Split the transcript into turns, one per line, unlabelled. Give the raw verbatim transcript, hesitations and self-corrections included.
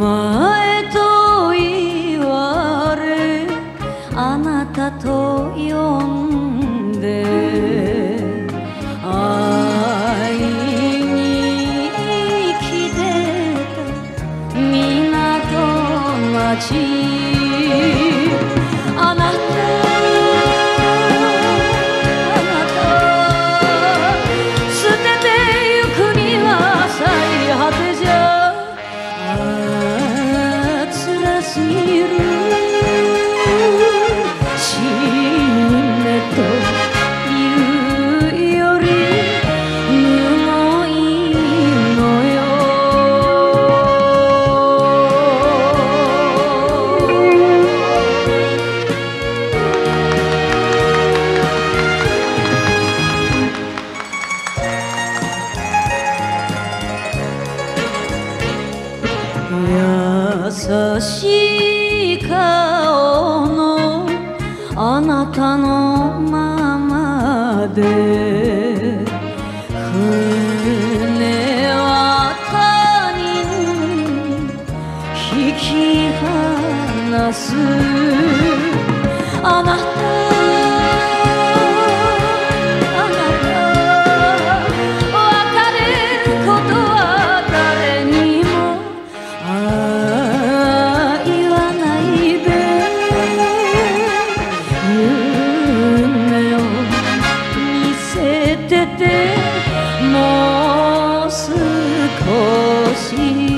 前と言われあなたと呼んで会いに来てた港町あなたすぎる死ねというよりむごいのよ優しい顔のあなたのままで船は他人引き離すあなたもう少し